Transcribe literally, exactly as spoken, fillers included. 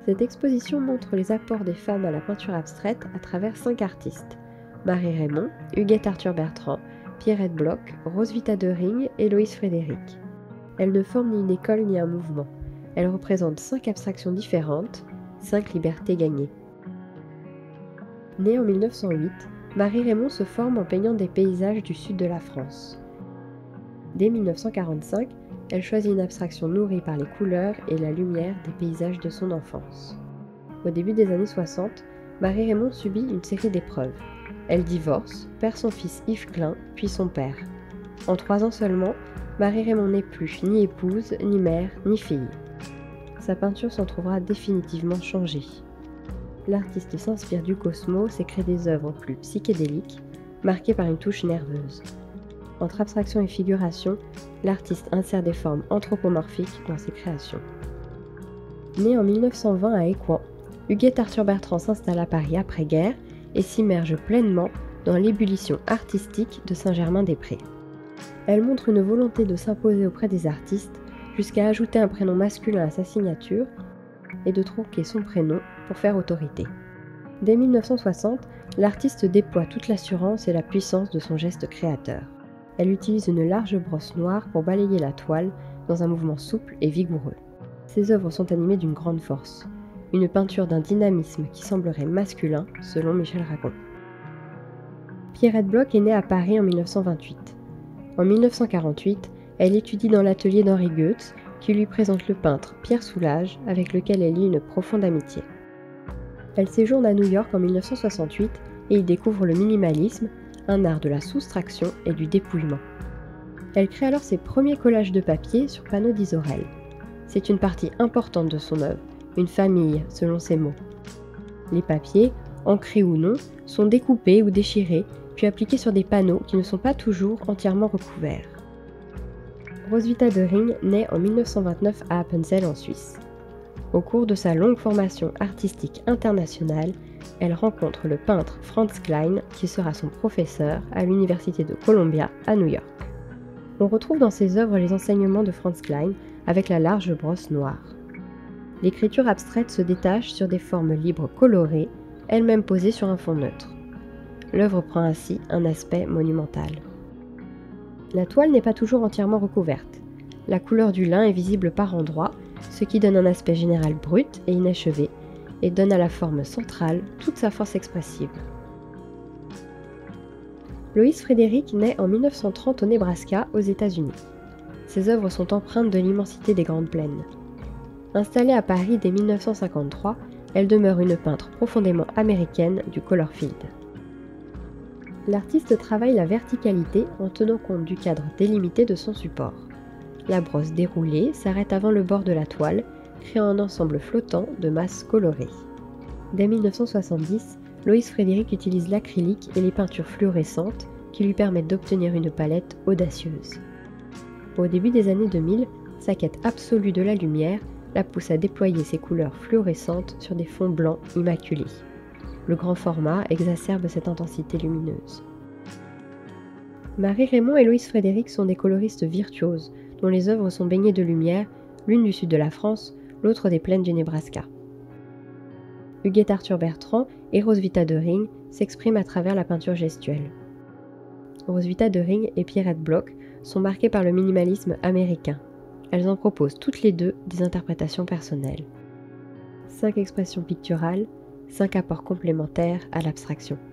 Cette exposition montre les apports des femmes à la peinture abstraite à travers cinq artistes: Marie Raymond, Huguette Arthur Bertrand, Pierrette Bloch, Roswitha de Ring et Loïs Frédéric. Elles ne forment ni une école ni un mouvement. Elles représentent cinq abstractions différentes, cinq libertés gagnées. Née en mille neuf cent huit, Marie Raymond se forme en peignant des paysages du sud de la France. Dès mille neuf cent quarante-cinq, elle choisit une abstraction nourrie par les couleurs et la lumière des paysages de son enfance. Au début des années soixante, Marie Raymond subit une série d'épreuves. Elle divorce, perd son fils Yves Klein, puis son père. En trois ans seulement, Marie Raymond n'est plus ni épouse, ni mère, ni fille. Sa peinture s'en trouvera définitivement changée. L'artiste s'inspire du cosmos et crée des œuvres plus psychédéliques, marquées par une touche nerveuse. Entre abstraction et figuration, l'artiste insère des formes anthropomorphiques dans ses créations. Née en mille neuf cent vingt à Écouen, Huguette Arthur Bertrand s'installe à Paris après-guerre et s'immerge pleinement dans l'ébullition artistique de Saint-Germain-des-Prés. Elle montre une volonté de s'imposer auprès des artistes jusqu'à ajouter un prénom masculin à sa signature et de tronquer son prénom pour faire autorité. Dès mille neuf cent soixante, l'artiste déploie toute l'assurance et la puissance de son geste créateur. Elle utilise une large brosse noire pour balayer la toile dans un mouvement souple et vigoureux. Ses œuvres sont animées d'une grande force, une peinture d'un dynamisme qui semblerait masculin, selon Michel Racon. Pierrette Bloch est née à Paris en mille neuf cent vingt-huit. En mille neuf cent quarante-huit, elle étudie dans l'atelier d'Henri Goetz, qui lui présente le peintre Pierre Soulages, avec lequel elle lie une profonde amitié. Elle séjourne à New York en mille neuf cent soixante-huit et y découvre le minimalisme, un art de la soustraction et du dépouillement. Elle crée alors ses premiers collages de papier sur panneaux d'Isorel. C'est une partie importante de son œuvre, une famille selon ses mots. Les papiers, ancrés ou non, sont découpés ou déchirés, puis appliqués sur des panneaux qui ne sont pas toujours entièrement recouverts. Roswitha de Ring naît en mille neuf cent vingt-neuf à Appenzell en Suisse. Au cours de sa longue formation artistique internationale, elle rencontre le peintre Franz Klein qui sera son professeur à l'université de Columbia à New York. On retrouve dans ses œuvres les enseignements de Franz Klein avec la large brosse noire. L'écriture abstraite se détache sur des formes libres colorées, elles-mêmes posées sur un fond neutre. L'œuvre prend ainsi un aspect monumental. La toile n'est pas toujours entièrement recouverte. La couleur du lin est visible par endroits, ce qui donne un aspect général brut et inachevé, et donne à la forme centrale toute sa force expressive. Loïs Frédéric naît en mille neuf cent trente au Nebraska, aux États-Unis. Ses œuvres sont empreintes de l'immensité des Grandes Plaines. Installée à Paris dès mille neuf cent cinquante-trois, elle demeure une peintre profondément américaine du color field. L'artiste travaille la verticalité en tenant compte du cadre délimité de son support. La brosse déroulée s'arrête avant le bord de la toile, créant un ensemble flottant de masses colorées. Dès mille neuf cent soixante-dix, Loïs Frédéric utilise l'acrylique et les peintures fluorescentes qui lui permettent d'obtenir une palette audacieuse. Au début des années deux mille, sa quête absolue de la lumière la pousse à déployer ses couleurs fluorescentes sur des fonds blancs immaculés. Le grand format exacerbe cette intensité lumineuse. Marie Raymond et Loïs Frédéric sont des coloristes virtuoses, dont les œuvres sont baignées de lumière, l'une du sud de la France, l'autre des plaines du Nebraska. Huguette Arthur Bertrand et Roswitha de Ring s'expriment à travers la peinture gestuelle. Roswitha de Ring et Pierrette Bloch sont marquées par le minimalisme américain. Elles en proposent toutes les deux des interprétations personnelles. Cinq expressions picturales, cinq apports complémentaires à l'abstraction.